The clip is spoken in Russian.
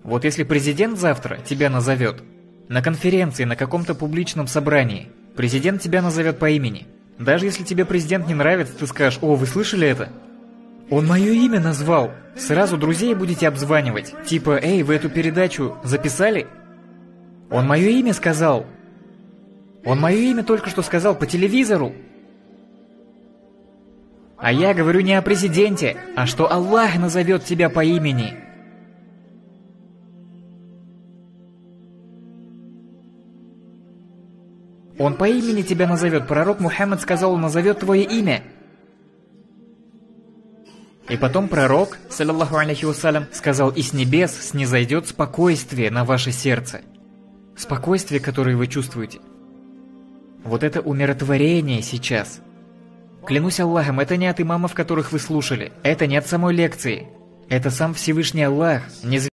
Вот если президент завтра тебя назовет, на конференции, на каком-то публичном собрании, президент тебя назовет по имени. Даже если тебе президент не нравится, ты скажешь: «О, вы слышали это? Он мое имя назвал». Сразу друзей будете обзванивать. Типа: «Эй, вы эту передачу записали? Он мое имя сказал. Он мое имя только что сказал по телевизору». А я говорю не о президенте, а что Аллах назовет тебя по имени. Он по имени тебя назовет. Пророк Мухаммад сказал, он назовет твое имя. И потом пророк, саллаллаху алейхи вассалям, сказал: «И с небес снизойдет спокойствие на ваше сердце». Спокойствие, которое вы чувствуете. Вот это умиротворение сейчас. Клянусь Аллахом, это не от имамов, которых вы слушали. Это не от самой лекции. Это сам Всевышний Аллах,